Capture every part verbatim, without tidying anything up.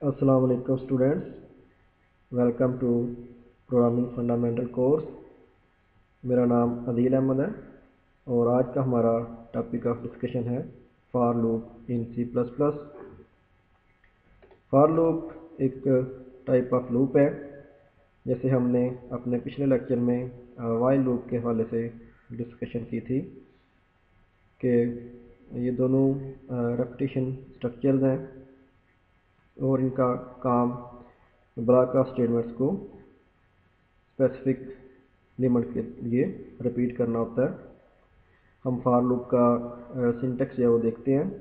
अस्सलाम वालेकुम students, welcome to programming fundamental course. मेरा नाम अदील अहमद है और आज का हमारा टॉपिक ऑफ डिस्कशन है for loop in C plus plus. For loop एक टाइप ऑफ लूप है। जैसे हमने अपने पिछले लेक्चर में वाइल लूप के हवाले से डिस्कशन की थी कि ये दोनों रेपिटेशन स्ट्रक्चर्स हैं और इनका काम ब्लॉक ऑफ स्टेटमेंट्स को स्पेसिफिक लिमिट के लिए रिपीट करना होता है। हम फॉर लूप का सिंटेक्स जो है वो देखते हैं।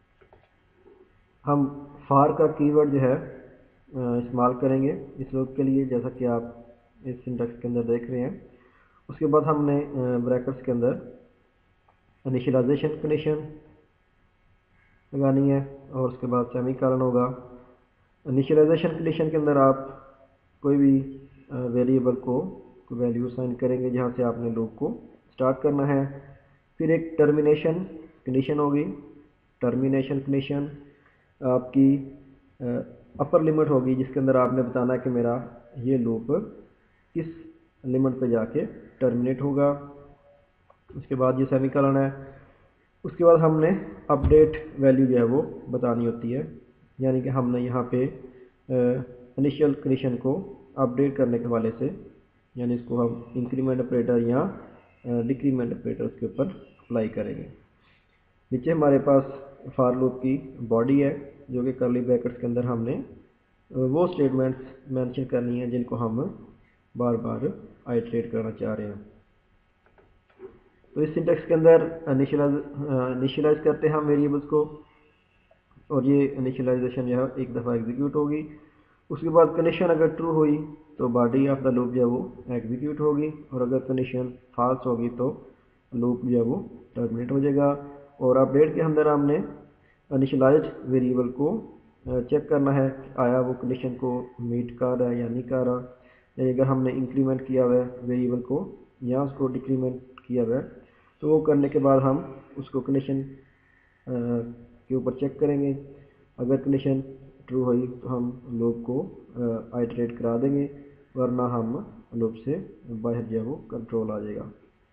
हम फॉर का कीवर्ड जो है इस्तेमाल करेंगे इस लूप के लिए, जैसा कि आप इस सिंटेक्स के अंदर देख रहे हैं। उसके बाद हमने ब्रैकेट्स के अंदर इनिशियलाइजेशन कंडीशन लगानी है और उसके बाद सेमीकोलन होगा। इनिशियलाइजेशन कंडीशन के अंदर आप कोई भी वेरिएबल को वैल्यू साइन करेंगे जहाँ से आपने लूप को स्टार्ट करना है। फिर एक टर्मिनेशन कंडीशन होगी। टर्मिनेशन कंडीशन आपकी अपर लिमिट होगी जिसके अंदर आपने बताना है कि मेरा ये लूप किस लिमिट पे जाके टर्मिनेट होगा। उसके बाद ये सेमीकोलन है। उसके बाद हमने अपडेट वैल्यू जो है वो बतानी होती है, यानी कि हमने यहाँ पे इनिशियल कंडीशन को अपडेट करने के हवाले से, यानी इसको हम इंक्रीमेंट ऑपरेटर या डिक्रीमेंट ऑपरेटर उसके ऊपर अप्लाई करेंगे। नीचे हमारे पास फॉर लूप की बॉडी है जो कि कर्ली ब्रैकेट्स के अंदर हमने वो स्टेटमेंट्स मेंशन करनी है जिनको हम बार बार आइटरेट करना चाह रहे हैं। तो इस सिंटेक्स के अंदर इनिशियलाइज इनिशियलाइज करते हैं हम वेरिएबल्स को और ये इनिशियलाइजेशन जो है एक दफ़ा एग्जीक्यूट होगी। उसके बाद कंडीशन अगर ट्रू हुई तो बॉडी ऑफ द लूप जो है वो एग्जीक्यूट होगी और अगर कंडीशन फॉल्स होगी तो लूप जो है वो टर्मिनेट हो जाएगा। और अपडेट के अंदर हमने इनिशियलाइज्ड वेरिएबल को चेक करना है कि आया वो कंडीशन को मीट कर रहा है या नहीं कर रहा। यानी अगर हमने इंक्रीमेंट किया हुआ है वेरिएबल को या उसको डिक्रीमेंट किया हुआ है तो वो करने के बाद हम उसको कंडीशन के ऊपर चेक करेंगे। अगर कंडीशन ट्रू हुई तो हम लूप को आइटरेट करा देंगे, वरना हम लूप से बाहर जो वो कंट्रोल आ जाएगा।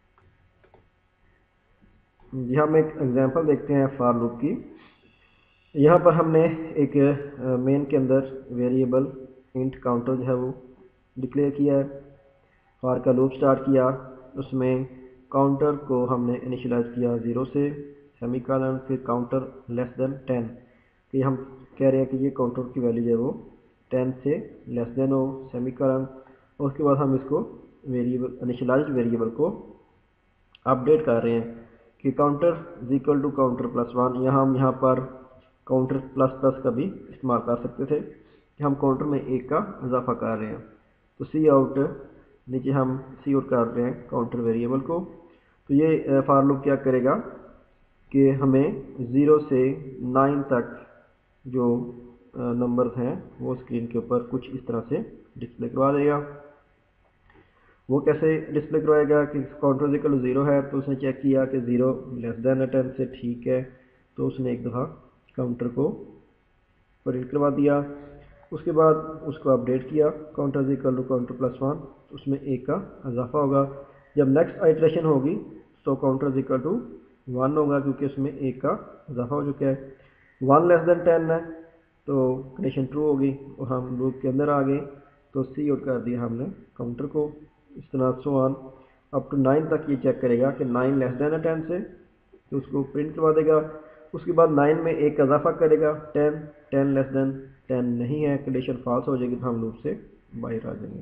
जी हम एक एग्जांपल देखते हैं फॉर लूप की। यहाँ पर हमने एक मेन के अंदर वेरिएबल इंट काउंटर जो है वो डिक्लेयर किया है। फॉर का लूप स्टार्ट किया, उसमें काउंटर को हमने इनिशियलाइज किया ज़ीरो से, सेमीकोलन, फिर काउंटर लेस देन टेन। कि हम कह रहे हैं कि ये काउंटर की वैल्यू जो है वो टेन से लेस देन हो, सेमीकोलन। और उसके बाद हम इसको वेरिएबल इनिशियलाइज्ड वेरिएबल को अपडेट कर रहे हैं कि counter is equal to counter plus one. यहाँ हम यहाँ पर काउंटर प्लस प्लस का भी इस्तेमाल कर सकते थे कि हम काउंटर में एक का इजाफा कर रहे हैं। तो सी आउट, नीचे हम सी आउट कर रहे हैं काउंटर वेरिएबल को। तो ये फॉर लूप क्या करेगा कि हमें ज़ीरो से नाइन तक जो नंबर्स हैं वो स्क्रीन के ऊपर कुछ इस तरह से डिस्प्ले करवा देगा। वो कैसे डिस्प्ले करवाएगा कि काउंटर इक्वल टू ज़ीरो है तो उसने चेक किया कि ज़ीरो लेस देन टेन से ठीक है, तो उसने एक दफ़ा काउंटर को प्रिंट करवा दिया। उसके बाद उसको अपडेट किया counter equal to counter plus one, तो उसमें एक का इजाफा होगा। जब नेक्स्ट आइटरेशन होगी तो काउंटर इक्वल टू वन होगा क्योंकि उसमें एक का इजाफा हो चुका है। वन लेस देन टेन है तो कंडीशन ट्रू होगी और हम लूप के अंदर आ गए तो सी आउट कर दिया हमने काउंटर को। इस तरह so on up to nine तक ये चेक करेगा कि नाइन लेस देन है टेन से, तो उसको प्रिंट करवा देगा। उसके बाद नाइन में एक का इजाफा करेगा ten, ten less than ten नहीं है, कंडीशन फॉल्स हो जाएगी तो हम लूप से बाहर आ जाएंगे।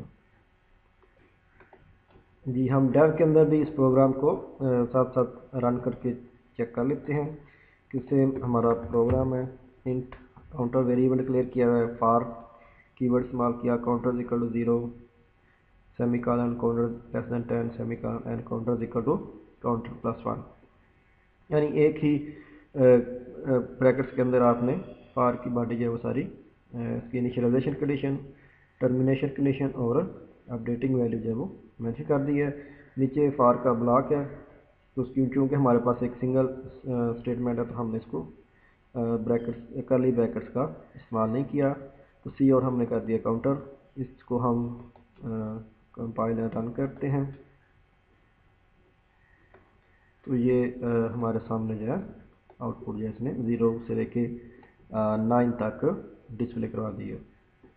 जी हम डेव के अंदर भी इस प्रोग्राम को साथ साथ रन करके चेक कर लेते हैं। किससे हमारा प्रोग्राम है, इंट काउंटर वेरिएबल डिक्लेयर किया हुआ है, फॉर कीवर्ड इस्तेमाल किया, counter equal to zero, semicolon, counter less than ten, semicolon and counter equal to counter plus one. यानी एक ही ब्रैकेट्स के अंदर आपने फॉर की बॉडी जो है वो सारी इसकी इनिशियलाइजेशन कंडीशन, टर्मिनेशन कंडीशन और अपडेटिंग वैल्यू जो है वो मेंशन कर दी है। नीचे फॉर का ब्लॉक है तो उसकी चूँकि हमारे पास एक सिंगल स्टेटमेंट है तो हमने इसको ब्रैकेट्स कर्ली ब्रैकेट्स का इस्तेमाल नहीं किया। तो सी और हमने कर दिया काउंटर। इसको हम कंपाइल रन करते हैं तो ये आ, हमारे सामने जो है आउटपुट जो है इसने ज़ीरो से लेके नाइन तक डिस्प्ले करवा दी है।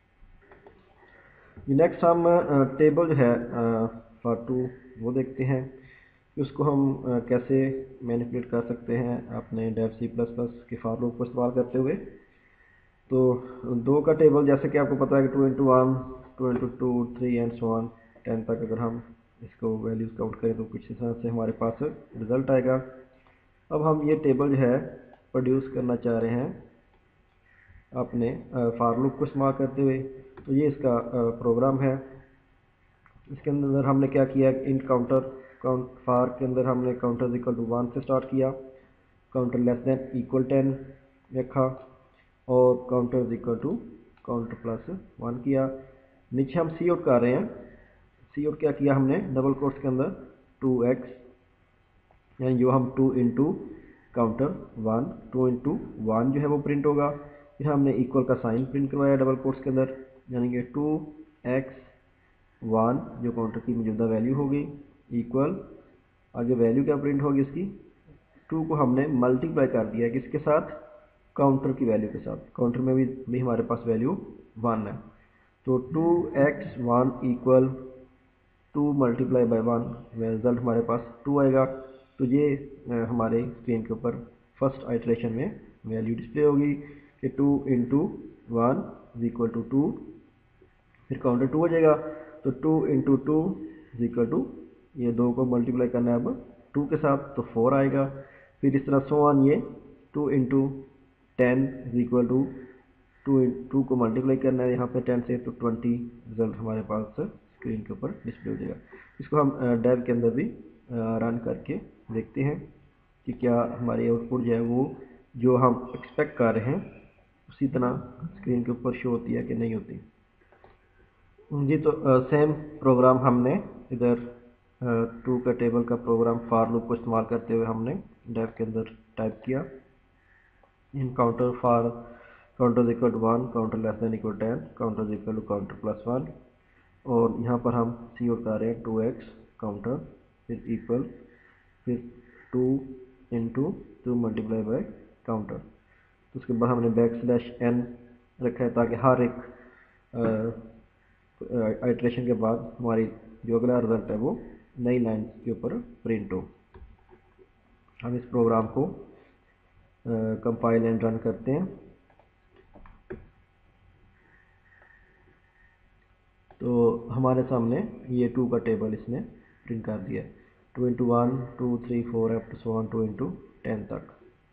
नेक्स्ट हम टेबल जो है फॉर टू वो देखते हैं कि उसको हम आ, कैसे मैनिपुलेट कर सकते हैं अपने डेव सी प्लस प्लस के फॉर लूप को इस्तेमाल करते हुए। तो दो का टेबल जैसे कि आपको पता है कि two into one two into two three and so on ten तक अगर हम इसको वैल्यूज़ काउंट करें तो कुछ इस तरह से हमारे पास रिज़ल्ट आएगा। अब हम ये टेबल जो है प्रोड्यूस करना चाह रहे हैं अपने फॉर लूप को इस्तेमाल करते हुए। तो ये इसका प्रोग्राम है। इसके अंदर हमने क्या किया, इंट काउंटर काउंट फार के अंदर हमने काउंटर इक्वल टू वन से स्टार्ट किया, counter less than equal ten रखा और counter equal to counter plus one किया। नीचे हम सी आउट कर रहे हैं, सी आउट क्या किया हमने डबल कोट्स के अंदर टू एक्स, यानी जो हम two into counter one two into one जो है वो प्रिंट होगा। फिर हमने इक्वल का साइन प्रिंट करवाया डबल कोट्स के अंदर, यानी कि टू एक्स वन जो काउंटर की मौजूदा वैल्यू होगी इक्वल आगे वैल्यू क्या प्रिंट होगी इसकी, टू को हमने मल्टीप्लाई कर दिया किसके साथ, काउंटर की वैल्यू के साथ। काउंटर में भी, भी हमारे पास वैल्यू वन है, तो two x one equal to multiply by one, result हमारे पास टू आएगा। तो ये हमारे स्क्रीन के ऊपर फर्स्ट आइटरेशन में वैल्यू डिस्प्ले होगी कि two into one is equal to two, फिर काउंटर टू हो जाएगा तो two into two is equal to, ये दो को मल्टीप्लाई करना है अब टू के साथ तो फोर आएगा। फिर इस तरह सो वन, ये two into ten is equal to two two को मल्टीप्लाई करना है यहाँ पे टेन से तो ट्वेंटी, रिजल्ट हमारे पास स्क्रीन के ऊपर डिस्प्ले हो जाएगा। इसको हम डेव के अंदर भी रन करके देखते हैं कि क्या हमारी आउटपुट जो है वो जो हम एक्सपेक्ट कर रहे हैं उसी तरह स्क्रीन के ऊपर शो होती है कि नहीं होती जी। तो सेम प्रोग्राम हमने इधर टू का टेबल का प्रोग्राम फॉर लूप को इस्तेमाल करते हुए हमने डेव के अंदर टाइप किया, int counter for counter equal to one, counter less than equal ten, counter equal to counter plus one, और यहाँ पर हम सी आउट कर रहे हैं टू एक्स काउंटर, फिर इक्वल, फिर two into two multiply by counter. तो उसके बाद हमने बैक स्लैश एन रखा है ताकि हर एक आइट्रेशन के बाद हमारी जो अगला रिजल्ट है वो नई लाइन के ऊपर प्रिंट हो। हम इस प्रोग्राम को कंपाइल एंड रन करते हैं तो हमारे सामने ये टू का टेबल इसने प्रिंट कर दिया, two into one two three four F so on two into ten तक।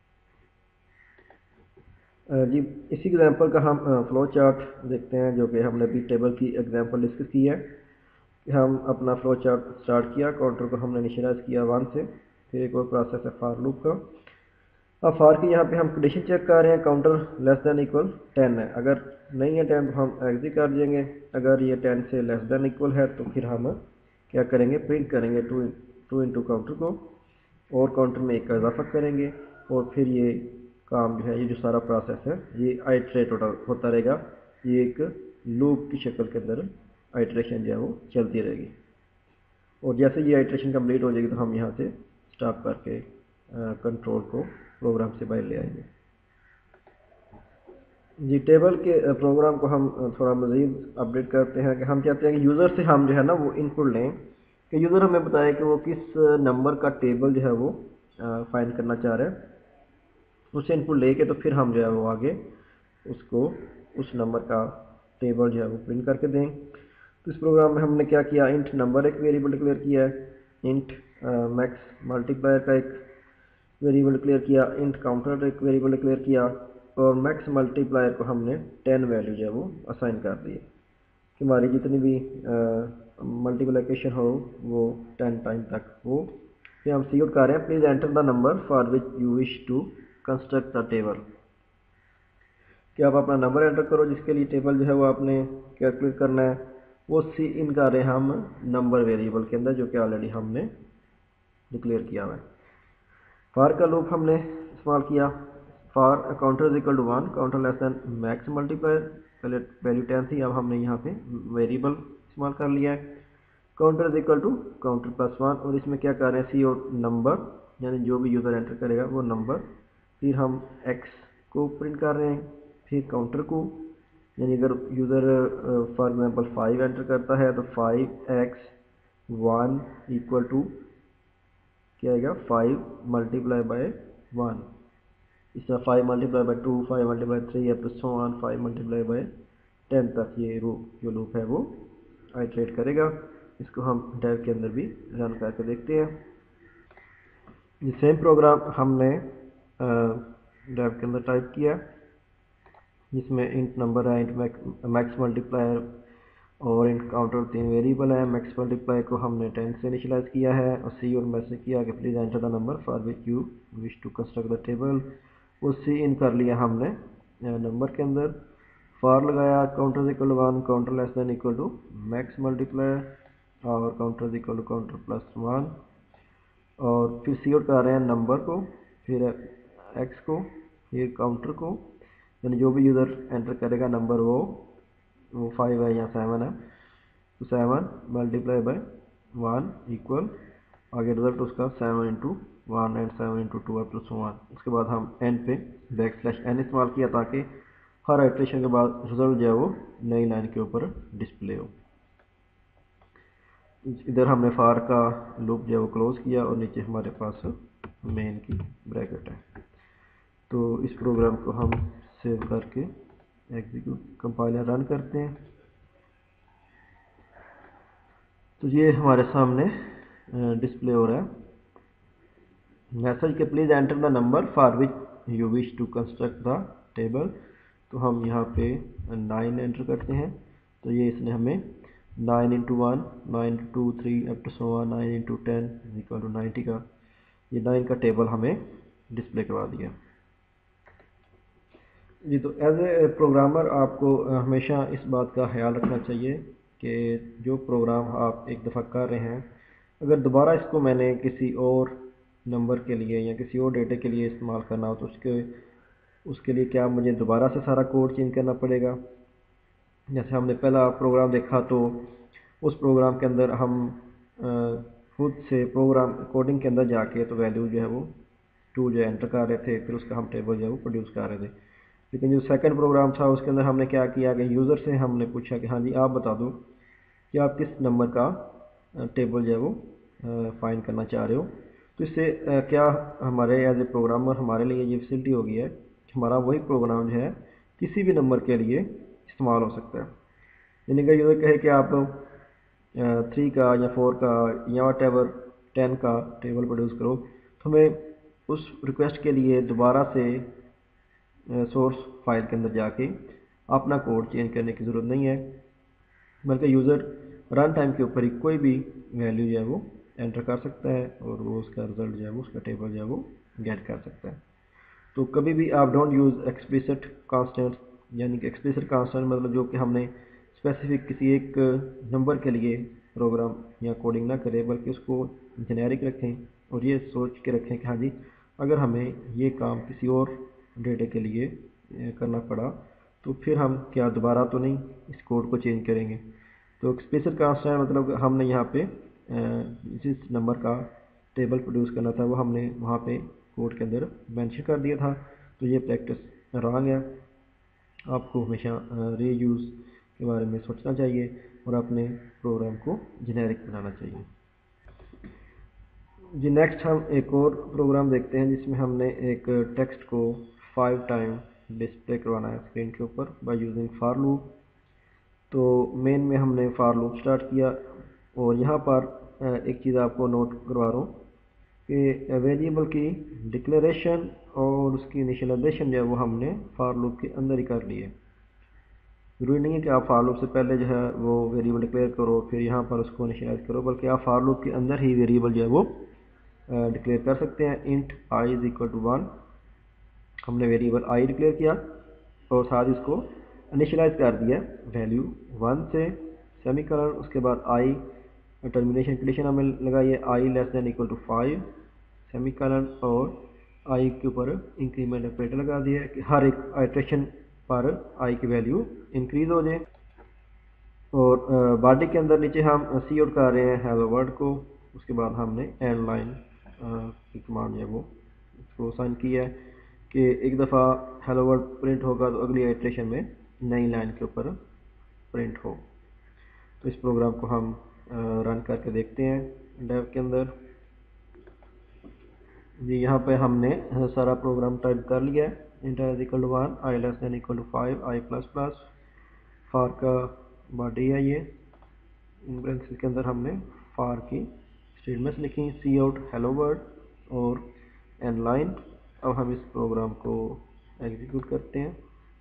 जी इसी एग्जांपल का हम फ्लो चार्ट देखते हैं जो कि हमने अभी टेबल की एग्जांपल डिस्कस की है। हम अपना फ्लो चार्ट स्टार्ट किया, काउंटर को हमने इनिशियलाइज किया वन से, फिर एक और प्रोसेस है फॉर लूप का। अब फॉर की यहाँ पे हम कंडीशन चेक कर रहे हैं, counter less than equal ten है, अगर नहीं है टेन तो हम एग्जिट कर देंगे, अगर ये टेन से लेस देन इक्वल है तो फिर हम क्या करेंगे, प्रिंट करेंगे टू टू इंटू काउंटर को और काउंटर में एक का इजाफा करेंगे और फिर ये काम जो है, ये जो सारा प्रोसेस है ये आइट्रेट होता रहेगा, ये एक लूप की शक्ल के अंदर आइट्रेशन जो है वो चलती रहेगी। और जैसे ये आइट्रेशन कंप्लीट हो जाएगी तो हम यहाँ से स्टॉप करके कंट्रोल को प्रोग्राम से बाहर ले आएंगे। जी टेबल के प्रोग्राम को हम थोड़ा मज़ीद अपडेट करते हैं कि हम चाहते हैं कि यूज़र से हम जो है ना वो इनपुट लें कि यूज़र हमें बताए कि वो किस नंबर का टेबल जो है वो फाइंड करना चाह रहे हैं, उससे इनपुट लेके तो फिर हम जो है वो आगे उसको उस नंबर का टेबल जो है वो प्रिंट करके दें। तो इस प्रोग्राम में हमने क्या किया, इंट नंबर एक वेरिएबल डिक्लेयर किया है, इंट मैक्स मल्टीप्लायर का एक वेरिएबल डिक्लेयर किया, इंट काउंटर एक वेरिएबल डिक्लेयर किया और मैक्स मल्टीप्लायर को हमने टेन वैल्यू जो है वो असाइन कर दी कि हमारी जितनी भी मल्टीप्लिकेशन हो वो टेन टाइम तक हो। फिर हम सी आउट कर रहे हैं, please enter the number for which you wish to construct the table, कि आप अपना नंबर एंटर करो जिसके लिए टेबल जो है वो आपने कैलकुलेट करना है, वो सी इन कर रहे हैं हम नंबर वेरिएबल के अंदर जो कि ऑलरेडी हमने डिक्लेयर किया हुआ है। फॉर का लूप हमने इस्तेमाल किया, for counter is equal to one, counter less than max multiplier पहले वैल्यू टेन थी, अब हमने यहाँ पे वेरिएबल इस्तेमाल कर लिया है। Counter is equal to counter plus one, और इसमें क्या कर रहे हैं, सी और नंबर, यानी जो भी यूज़र एंटर करेगा वो नंबर, फिर हम एक्स को प्रिंट कर रहे हैं, फिर काउंटर को, यानी अगर user for example five enter करता है तो five x one equal to क्या आएगा, फाइव मल्टीप्लाई बाय वन। इस तरह five multiply by two, five multiply three, up to so on five multiply by ten तक ये लूप जो लूप है वो आइटरेट करेगा। इसको हम डेव के अंदर भी रन करके देखते हैं। ये सेम प्रोग्राम हमने डेव के अंदर टाइप किया, जिसमें इंट नंबर है, इंट मैक्स मल्टीप्लायर और इंट काउंटर तीन वेरिएबल है। मैक्स मल्टीप्लाई को हमने टेन से इनिशियलाइज किया है, और सी और मैसेज किया कि please enter the number for which you wish to construct the table. वो सी इन कर लिया हमने नंबर के अंदर, फॉर लगाया counter equal to one, counter less than equal to max multiply, और counter equal to counter plus one, और फिर सी आउट कर रहे हैं नंबर को, फिर एक्स को, फिर काउंटर को, यानी जो भी यूज़र एंटर करेगा नंबर वो वो फाइव है या सेवन है, तो seven multiply by one equal, आगे रिजल्ट उसका seven into one and seven into two up to so on. उसके बाद हम एन पे बैक स्लैश एन इस्तेमाल किया ताकि हर आइट्रेशन के बाद रिजल्ट जो है वो नई लाइन के ऊपर डिस्प्ले हो। इधर हमने फार का लूप जो है वो क्लोज किया, और नीचे हमारे पास मेन की ब्रैकेट है। तो इस प्रोग्राम को हम सेव करके एग्जीक्यूट कंपाइलर रन करते हैं। तो ये हमारे सामने डिस्प्ले हो रहा है मैसेज के please enter the number for which you wish to construct the table. तो हम यहाँ पे नाइन एंटर करते हैं, तो ये इसने हमें nine into one, nine into two, three up to so on, nine into ten equal to ninety का ये नाइन का टेबल हमें डिस्प्ले करवा दिया जी। तो एज ए प्रोग्रामर आपको हमेशा इस बात का ख्याल रखना चाहिए कि जो प्रोग्राम आप एक दफ़ा कर रहे हैं, अगर दोबारा इसको मैंने किसी और नंबर के लिए या किसी और डेटे के लिए इस्तेमाल करना हो तो उसके उसके लिए क्या मुझे दोबारा से सारा कोड चेंज करना पड़ेगा। जैसे हमने पहला प्रोग्राम देखा, तो उस प्रोग्राम के अंदर हम खुद से प्रोग्राम कोडिंग के अंदर जाके तो वैल्यू जो है वो टू जो एंटर कर रहे थे, फिर उसका हम टेबल जो है वो प्रोड्यूस कर रहे थे। लेकिन जो सेकंड प्रोग्राम था उसके अंदर हमने क्या किया कि यूज़र से हमने पूछा कि हाँ जी आप बता दो कि आप किस नंबर का टेबल जो है वो फाइंड करना चाह रहे हो। तो इससे क्या हमारे एज ए प्रोग्रामर हमारे लिए ये फैसिलिटी हो गई है, हमारा वही प्रोग्राम जो है किसी भी नंबर के लिए इस्तेमाल हो सकता है। यानी कि यूज़र कहे कि आप थ्री का या फोर का या वट एवर टेन का टेबल प्रोड्यूस करो, तो हमें उस रिक्वेस्ट के लिए दोबारा से सोर्स फाइल के अंदर जाके अपना कोड चेंज करने की ज़रूरत नहीं है, बल्कि यूज़र रन टाइम के ऊपर ही कोई भी वैल्यू जो है वो एंटर कर सकता है और वो उसका रिजल्ट जो है वो उसका टेबल जो है वो गेट कर सकता है। तो कभी भी आप डोंट यूज़ एक्सप्लिसिट कांस्टेंट, यानी कि एक्सप्लिसिट कांस्टेंट मतलब जो कि हमने स्पेसिफिक किसी एक नंबर के लिए प्रोग्राम या कोडिंग ना करें, बल्कि उसको जेनेरिक रखें और ये सोच के रखें कि हाँ जी अगर हमें ये काम किसी और डेटे के लिए करना पड़ा तो फिर हम क्या दोबारा तो नहीं इस कोड को चेंज करेंगे। तो एक्सप्लिसिट कांस्टेंट मतलब हमने यहाँ पे जिस नंबर का टेबल प्रोड्यूस करना था वो हमने वहाँ पे कोड के अंदर मेंशन कर दिया था। तो ये प्रैक्टिस रॉन्ग है, आपको हमेशा रीयूज़ के बारे में सोचना चाहिए और अपने प्रोग्राम को जेनेरिक बनाना चाहिए जी। नेक्स्ट हम एक और प्रोग्राम देखते हैं जिसमें हमने एक टेक्स्ट को फाइव टाइम डिस्प्ले करवाना है स्क्रीन के ऊपर बाय यूजिंग फॉर लूप। तो मेन में हमने फॉर लूप स्टार्ट किया और यहाँ पर एक चीज़ आपको नोट करवा रहा हूँ कि वेरिएबल की डिक्लेरेशन और उसकी इनिशियलाइजेशन जो है वो हमने फॉर लूप के अंदर ही कर ली है। जरूरी नहीं है कि आप फॉर लूप से पहले जो है वो वेरिएबल डिक्लेयर करो फिर यहाँ पर उसको इनिशियलाइज करो, बल्कि आप फॉर लूप के अंदर ही वेरिएबल जो है वो डिक्लेयर कर सकते हैं। Int I is equal to one, हमने वेरिएबल आई डिक्लेयर किया और साथ इसको इनिशियलाइज कर दिया वैल्यू वन से सेमीकोलन, उसके बाद आई टर्मिनेशन कंडीशन हमें लगाई है I less than equal to five semicolon और आई के ऊपर इंक्रीमेंट ऑपरेटर लगा दिया है कि हर एक आइट्रेशन पर आई की वैल्यू इंक्रीज़ हो जाए। और बॉडी के अंदर नीचे हम सी आउट कर रहे हैं हेलो वर्ड को। उसके बाद हमने एंड लाइन की कमांड है वो उसको साइन किया है कि एक दफ़ा हेलो वर्ड प्रिंट होगा तो अगली आइट्रेशन में नई लाइन के ऊपर प्रिंट हो। तो इस प्रोग्राम को हम रन करके देखते हैं डेव के अंदर। जी यहाँ पे हमने सारा प्रोग्राम टाइप कर लिया है। Int I is equal to one, I less than equal to five, I plus plus, for का बॉडी है ये। ब्रेंसिल के अंदर हमने फार की स्टेटमेंट्स लिखी, सी आउट हेलो वर्ड और एंड लाइन। अब हम इस प्रोग्राम को एग्जीक्यूट करते हैं।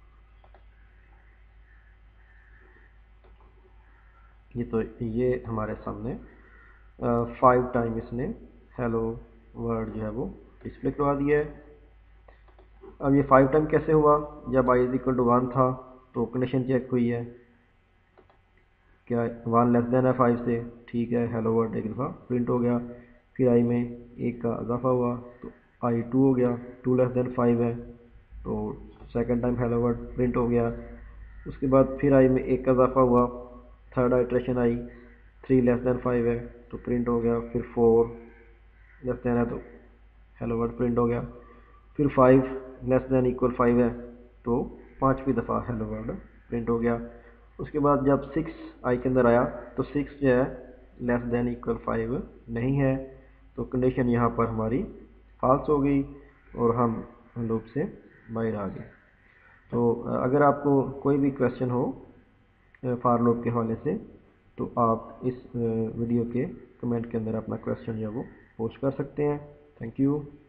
ये तो ये हमारे सामने फाइव टाइम इसने हेलो वर्ड जो है वो डिस्प्ले करवा दिया है। अब ये फाइव टाइम कैसे हुआ? जब I is equal to one था तो कंडीशन चेक हुई है, क्या वन लेस देन है फाइव से, ठीक है, हेलो वर्ड एक दफ़ा प्रिंट हो गया। फिर आई में एक का इजाफा हुआ तो आई टू हो गया, टू लेस देन फाइव है तो second time hello world print हो गया। उसके बाद फिर आई में एक का इजाफा हुआ, थर्ड आइट्रेशन आई, थ्री लेस देन फाइव है तो प्रिंट हो गया। फिर फोर लेस देन है तो हेलो वर्ड प्रिंट हो गया। फिर five less than equal five है तो पाँचवीं दफ़ा हेलो वर्ड प्रिंट हो गया। उसके बाद जब सिक्स आई के अंदर आया तो सिक्स जो है लेस देन इक्वल फाइव नहीं है तो कंडीशन यहाँ पर हमारी फॉल्स हो गई और हम लूप से बाहर आ गए। तो अगर आपको कोई भी क्वेश्चन हो फॉर लूप के हवाले से तो आप इस वीडियो के कमेंट के अंदर अपना क्वेश्चन जो है वो पोस्ट कर सकते हैं। Thank you.